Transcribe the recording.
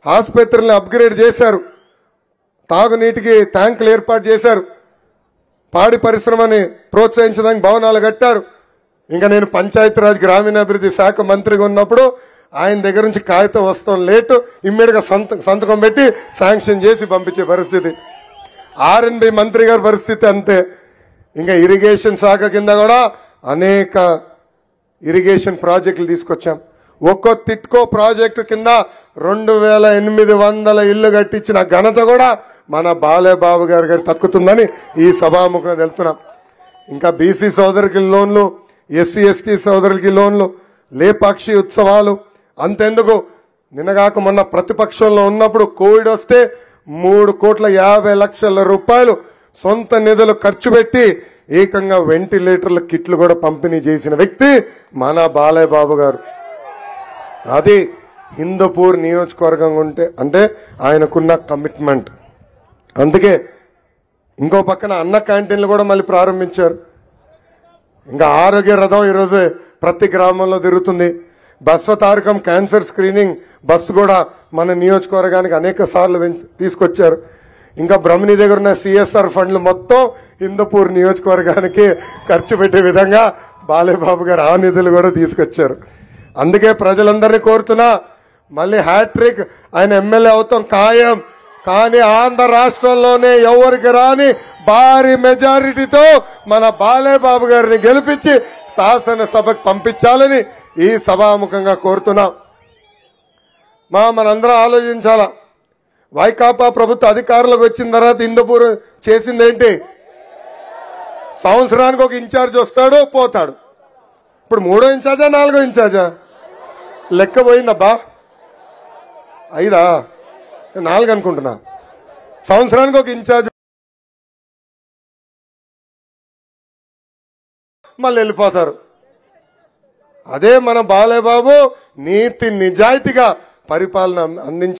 ఆసుపత్రులను అప్గ్రేడ్ చేశారు, తాగునీటికి ట్యాంకులు ఏర్పాటు చేశారు, పాడి పరిశ్రమని ప్రోత్సహించడానికి భవనాలు కట్టారు. ఇంకా నేను పంచాయతీరాజ్ గ్రామీణాభివృద్ధి శాఖ మంత్రిగా ఉన్నప్పుడు ఆయన దగ్గర నుంచి కాగితం వస్తాం లేటు ఇమ్మీడియట్గా సంతకం పెట్టి శాంక్షన్ చేసి పంపించే పరిస్థితి. ఆర్ఎండ్బి మంత్రి గారి పరిస్థితి అంతే. ఇంకా ఇరిగేషన్ శాఖ కింద కూడా అనేక ఇరిగేషన్ ప్రాజెక్టులు తీసుకొచ్చాం. ఒక్కో టిట్కో ప్రాజెక్టు కింద 2800 ఇళ్లు కట్టించిన ఘనత కూడా మన బాలేబాబు గారికి దక్కుతుందని ఈ సభాముఖంగా తెలుపుతున్నాం. ఇంకా బీసీ సోదరులకి లోన్లు, ఎస్సీ ఎస్టీ సోదరులకి లోన్లు, లేపాక్షి ఉత్సవాలు, అంతెందుకు నిన్నగాక మొన్న ప్రతిపక్షంలో ఉన్నప్పుడు కోవిడ్ వస్తే 3,50,00,000 రూపాయలు సొంత నిధులు ఖర్చు పెట్టి ఏకంగా వెంటిలేటర్ల కిట్లు కూడా పంపిణీ చేసిన వ్యక్తి మన బాలేబాబు గారు. అది హిందూపూర్ నియోజకవర్గం ఉంటే అంటే ఆయనకున్న కమిట్మెంట్. అందుకే ఇంకో పక్కన అన్న క్యాంటీన్లు కూడా మళ్ళీ ప్రారంభించారు. ఇంకా ఆరోగ్య రథం ఈరోజు ప్రతి గ్రామంలో తిరుగుతుంది. బస్వతారకం క్యాన్సర్ స్క్రీనింగ్ బస్సు కూడా మన నియోజకవర్గానికి అనేక సార్లు తీసుకొచ్చారు. ఇంకా బ్రహ్మణి దగ్గర ఉన్న సిఎస్ఆర్ ఫండ్లు మొత్తం హిందూపూర్ నియోజకవర్గానికి ఖర్చు పెట్టే విధంగా బాలేబాబు గారు ఆ నిధులు కూడా తీసుకొచ్చారు. అందుకే ప్రజలందరినీ కోరుతున్నా, మళ్ళీ హ్యాట్రిక్ ఆయన ఎమ్మెల్యే అవుతాం ఖాయం, కానీ ఆంధ్ర రాష్ట్రంలోనే ఎవరికి రాని భారీ మెజారిటీతో మన బాలేబాబు గారిని గెలిపించి శాసనసభకు పంపించాలని ఈ సభాముఖంగా కోరుతున్నాం. మనందరం ఆలోచించాలా. వైకాపా ప్రభుత్వ అధికారులకు వచ్చిన తర్వాత హిందూపూర్ చేసిందేంటి? సంవత్సరానికి ఒక ఇన్ఛార్జ్ వస్తాడు, పోతాడు. ఇప్పుడు 3వ ఇన్ఛార్జా 4వ ఇన్ఛార్జా లెక్క పోయిందబ్బా. 5 4 అనుకుంటున్నా. సంవత్సరానికి ఒక ఇన్ఛార్జ్ మళ్ళీ వెళ్ళిపోతారు. అదే మన బాలేబాబు నీతి నిజాయితీగా పరిపాలన అందించి